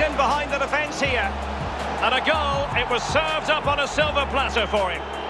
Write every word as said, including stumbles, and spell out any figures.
in behind the defence here. And a goal, it was served up on a silver platter for him.